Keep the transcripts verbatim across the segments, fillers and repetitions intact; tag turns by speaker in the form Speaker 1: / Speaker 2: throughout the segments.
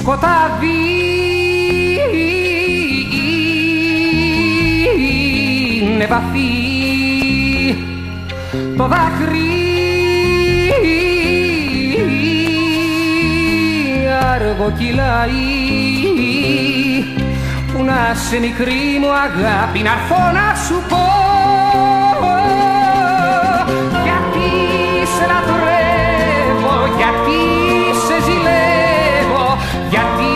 Speaker 1: σκοτάδι είναι βαθύ, το δάκρυ άργο κυλάει. Που να σε μικρή μου αγάπη να'ρθώ να σου πω, γιατί σε λατρεύω, γιατί σε ζηλεύω, γιατί,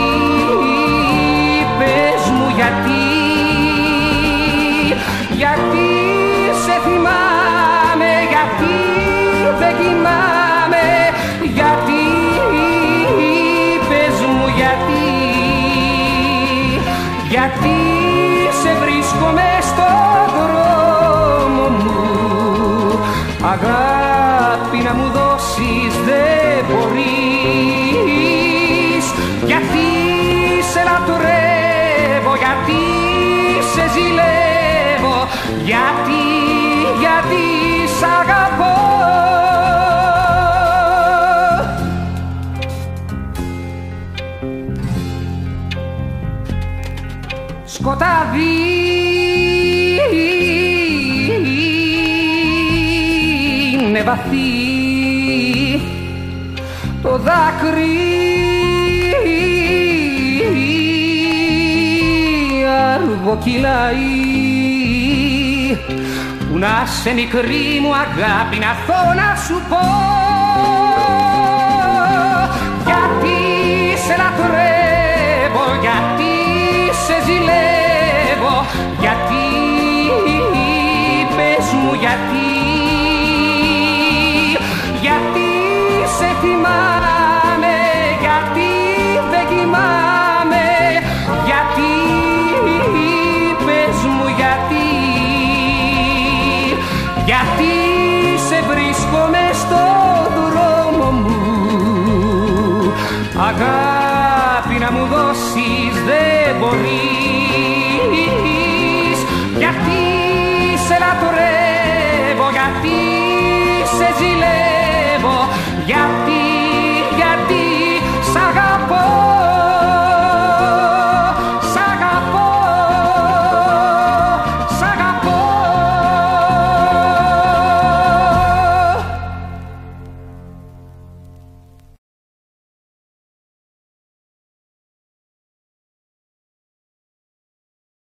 Speaker 1: πες μου γιατί, γιατί σε θυμάμαι, γιατί δεν κοιμάμαι, γιατί, πες μου γιατί, γιατί σε βρίσκω μες στο δρόμο μου. Αγάπη να μου δώσεις δεν μπορείς, γιατί σε λατρεύω, γιατί σε ζηλεύω, γιατί, γιατί σ' αγαπώ. Σκοτάδι είναι βαθύ, το δάκρυ άργο κυλάει. Που να σε μικρή μου αγάπη να'ρθώ να σου πω, γιατί σε λατρεύω, γιατί σε ζηλεύω, γιατί, πες μου γιατί, γιατί σε θυμάμαι, γιατί δεν κοιμάμαι, γιατί, πες μου γιατί, γιατί σε βρίσκω μες στο δρόμο μου. Αγάπη να μου δώσεις δεν μπορεί,